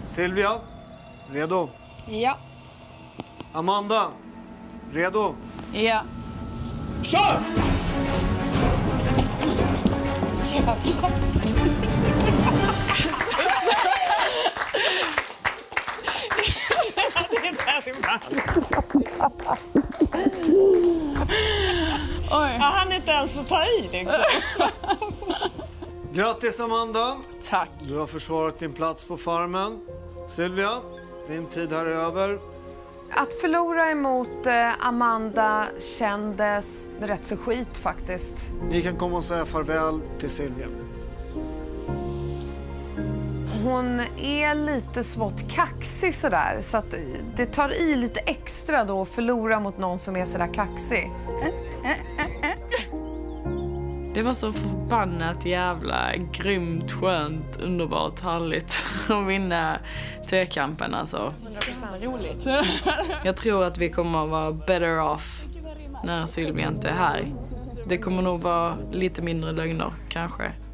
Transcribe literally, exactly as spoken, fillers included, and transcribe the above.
Silvia, redo? Ja. Amanda, redo? Ja. Kör! Oj. Ja, han är inte ens att ta i liksom. Grattis Amanda. Tack. Du har försvarat din plats på farmen. Silvia, din tid här är över. Att förlora emot eh, Amanda kändes rätt så skit faktiskt. Ni kan komma och säga farväl till Silvia. Hon är lite smått kaxig sådär, så att det tar i lite extra då att förlora mot någon som är sådär kaxig. Det var så förbannat jävla grymt, skönt, underbart, härligt att vinna tvekampen alltså. hundra procent roligt. Jag tror att vi kommer att vara better off när Sylvia inte är här. Det kommer nog vara lite mindre lögner, kanske.